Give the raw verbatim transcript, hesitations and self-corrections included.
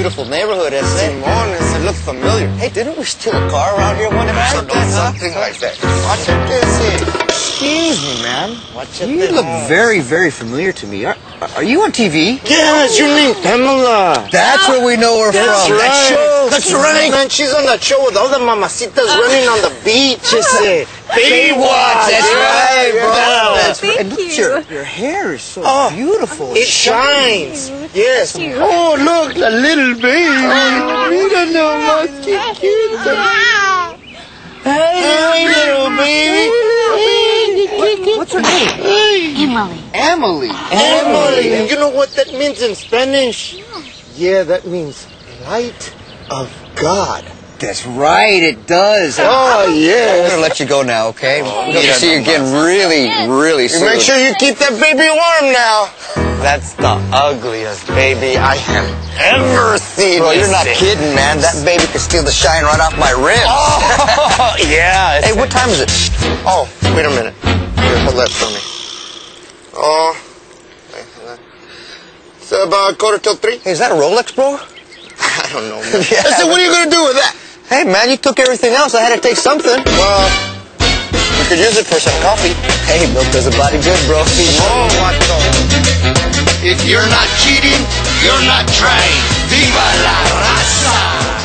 beautiful neighborhood, isn't it? Simón, it looks familiar. Hey, didn't we steal a car around here one time? Something, something like that. Watch it, Excuse me, man. Watch it. You look very, very familiar to me. Are, are you on T V? Yes, your name, Pamela. That's where we know her That's from. right. That show. That's right. Man, she's on that show with all the mamacitas running on the beach. It's a Baywatch. That's right, bro. Yeah. That's right. Thank And look, you. your, your hair is so Oh, beautiful. It shines. Thank Yes. you. Oh, look, a little baby. Mira nomás, qué cute. Hey, little baby. What's her name? Emily. Emily. Emily. And you know what that means in Spanish? Yeah, that means light of God. That's right, it does. Oh, I'm yes. gonna let you go now, okay? We're gonna see you again really, really You soon. make sure you keep that baby warm now. That's the ugliest baby I have ever seen. Bro, you're not kidding, man. That baby could steal the shine right off my ribs. Oh, yeah. Hey, what time is it? Oh, wait a minute. Here, hold that for me. Oh, wait, hold that. It's about quarter till three. Hey, is that a Rolex, bro? I don't know, man. Yeah, I said, what are you going to do with that? Hey, man, you took everything else. I had to take something. Well, we could use it for some coffee. Hey, milk does a body good, bro. Oh, what the... If you're not cheating, you're not trying. Viva la raza!